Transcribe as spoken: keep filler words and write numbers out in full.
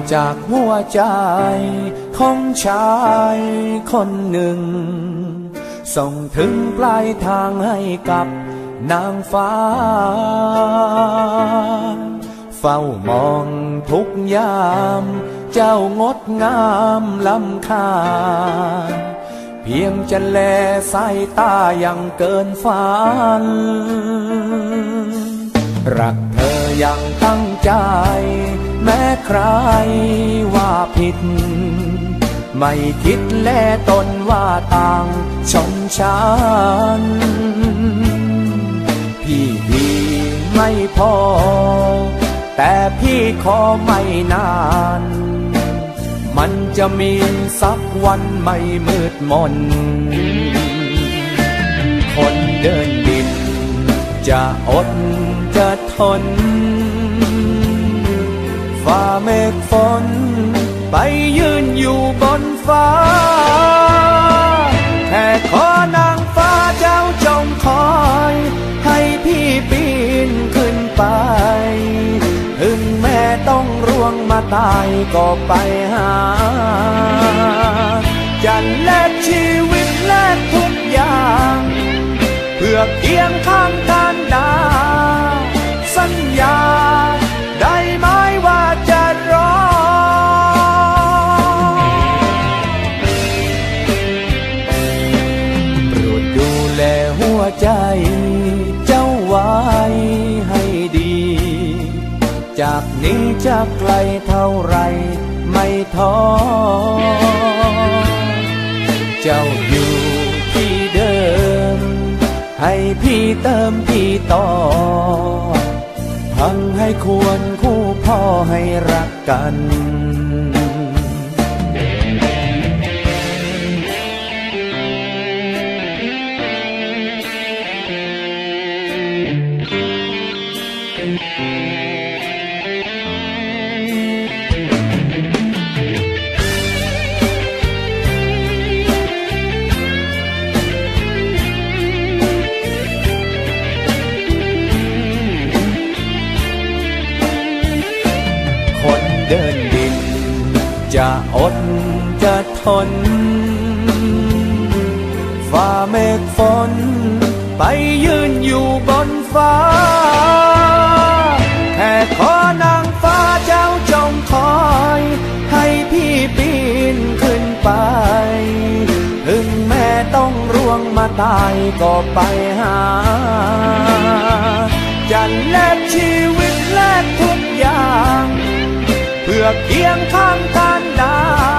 จากหัวใจของชายคนหนึ่งส่งถึงปลายทางให้กับนางฟ้าเฝ้ามองทุกยามเจ้างดงามล้ำค่าเพียงจะแลสายตายังเกินฝันรักเธอยังตั้งใจแม้ใครว่าผิดไม่คิดแลตนว่าต่างชนชั้นพี่ดีไม่พอแต่พี่ขอไม่นานมันจะมีสักวันไม่มืดมนคนเดินดินจะอดจะทนฝ่าเมฆฝนไปยืนอยู่บนฟ้าแค่ขอนางฟ้าเจ้าจงคอยให้พี่ปีนขึ้นไปถึงแม้ต้องร่วงมาตายก็ไปหาจะแลกชีวิตแลกทุกอย่างเพื่อเคียงข้างกันดาสัญญาได้ไหมว่าจะรอโปรดดูแลหัวใจเจ้าไว้ให้ดีจากนี้จะไกลเท่าไรไม่ท้อเจ้าอยู่ที่เดิมให้พี่เติมพี่ต่อทั้งให้ควรคู่พ่อให้รักกันเดินดินจะอดจะทนฝ่าเมฆฝนไปยืนอยู่บนฟ้าแค่ขอนางฟ้าเจ้าจงคอยให้พี่ปีนขึ้นไปถึงแม้ต้องร่วงมาตายก็ไปหาจะแลกชีวิตแลกทุกอย่างเพื่อเคียงข้างกันดา